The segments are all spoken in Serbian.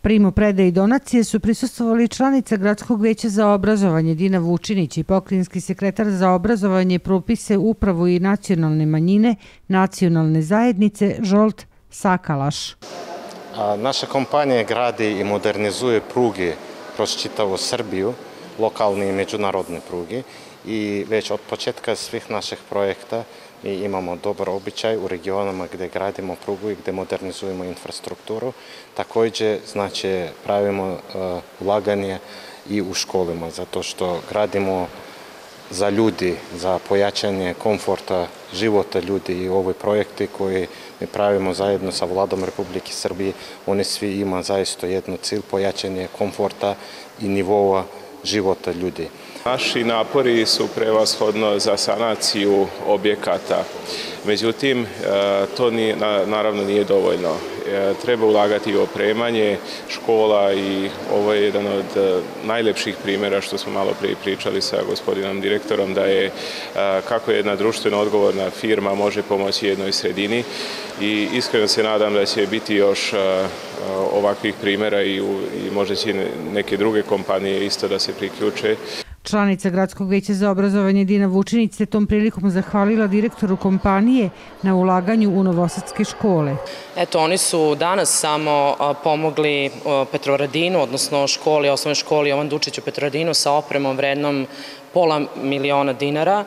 Primopredaji donacije su prisustvovali članica Gradskog veća za obrazovanje Dina Vučinić i pokrajinski sekretar za obrazovanje, propise, upravu i nacionalne manjine nacionalne zajednice Žolt Sakalaš. Naša kompanija gradi i modernizuje pruge kroz čitavu Srbiju, lokalne i međunarodne pruge, i već od početka svih naših projekta mi imamo dobar običaj u regionama gdje gradimo prugu i gdje modernizujemo infrastrukturu. Također, znači, pravimo ulaganje i u školama, zato što gradimo za ljudi, za pojačanje komforta života ljudi, i ovi projekti koji mi pravimo zajedno sa Vladom Republike Srbije, oni svi ima zaista jedno cilj, pojačanje komforta i nivoa života ljudi. Naši napori su prevashodno za sanaciju objekata, međutim to naravno nije dovoljno. Treba ulagati u opremanje škola i ovo je jedan od najlepših primjera što smo malo prije pričali sa gospodinom direktorom, da je kako jedna društveno odgovorna firma može pomoći jednoj sredini, i iskreno se nadam da će biti još ovakvih primjera i možda će neke druge kompanije isto da se priključe. Članica Gradskog veća za obrazovanje Dina Vučinić se tom prilikom zahvalila direktoru kompanije na ulaganju u novosadske škole. Eto, oni su danas samo pomogli Petrovaradinu, odnosno osnovnoj školi Jovan Dučić u Petrovaradinu sa opremom vrednom $500.000 dinara.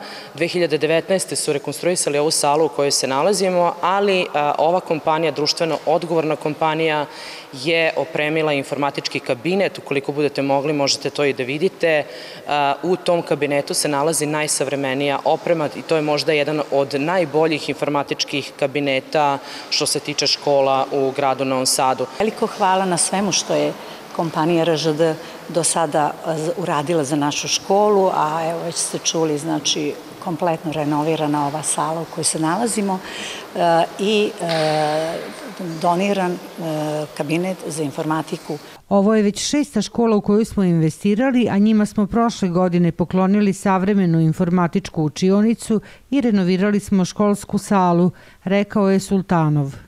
2019. su rekonstruisali ovu salu u kojoj se nalazimo, ali ova kompanija, društveno odgovorna kompanija, je opremila informatički kabinet. Ukoliko budete mogli, možete to i da vidite. U tom kabinetu se nalazi najsavremenija oprema i to je možda jedan od najboljih informatičkih kabineta što se tiče škola u gradu Novom Sadu. Veliko hvala na svemu što je kompanija RŽD do sada uradila za našu školu, a evo već ste čuli, znači, kompletno renovirana ova sala u kojoj se nalazimo i doniran kabinet za informatiku. Ovo je već 6. škola u koju smo investirali, a njima smo prošle godine poklonili savremenu informatičku učionicu i renovirali smo školsku salu, rekao je Sultanov.